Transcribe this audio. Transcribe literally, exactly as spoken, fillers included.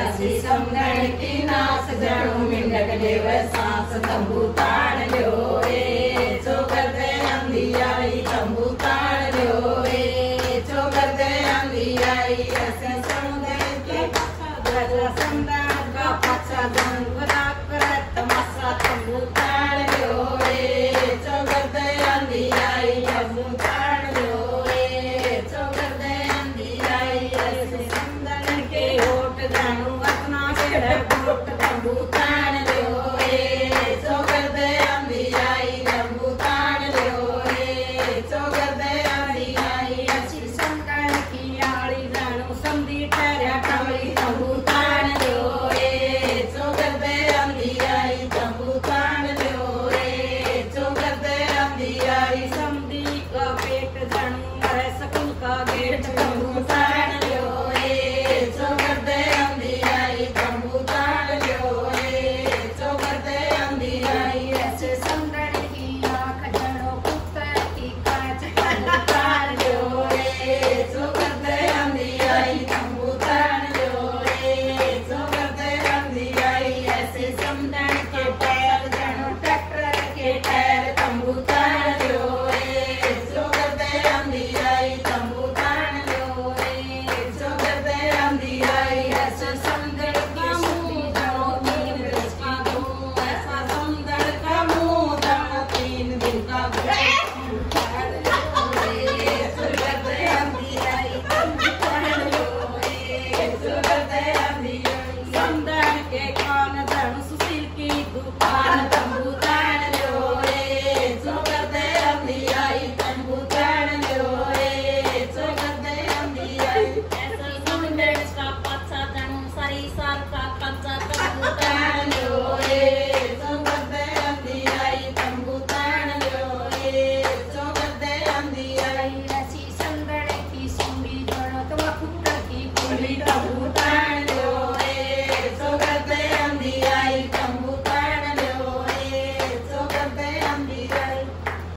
असी समझण की नास जणू मिंडक देव सांस तंबू ताण लियो ए छो करते आंधी आई तंबू ताण लियो ए छो करते आंधी आई असी समझण की समझण का पछा जण वदा करे तमाशा तंबू ताण लियो ए छो करते आंधी आई तंबू ताण लियो ए छो करते आंधी आई असी समझण के होठ जानू अपना सेड़ होठ तंबू ताण लियो ए छो करते आंधी आई तंबू ताण लियो ए छो करते आंधी आई असी समझण की आड़ी जानू समझी ठहरिया कमली तंबू ताण लियो ए छो करते आंधी आई तंबू ताण लियो ए छो करते आंधी आई समझी का पेट जानू मरे स्कूल का गेट तंबू ताण लियो ए छो करते आंधी आई तंबू ताण लियो ए छो करते आंधी आई ऐसे समझण की आँख जणो कुत्ते की कांच तंबू ताण लियो ए छो करते आंधी आई तंबू ताण लियो ए छो करते आंधी आई ऐसे समझण के पैर जणो ट्रैक्टर के टायर तंबू ताण लियो ए छो करते आंधी आई तंबू ताण लियो ए छो करते आंधी आई ऐसे समझण का मुंह जणो तीन दिन का धूम ऐसा समझण का मुंह जणो तीन दिन का धूम ताण लियो ए छो करते आंधी आई तंबू ताण लियो ए छो करते आंधी आई समझण के कान जणो सुशील की दुकान तंबू ताण लियो ए छो करते आंधी आई तंबू ताण लियो ए छो करते आंधी आई ऐसा समझण का पछा जणो सरी साल का कच्चा